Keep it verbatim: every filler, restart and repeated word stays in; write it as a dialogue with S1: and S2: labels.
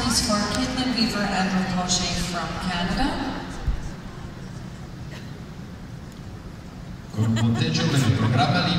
S1: is for Caitlin Beaver and Ricochet from Canada.
S2: Con un punteggio per il programma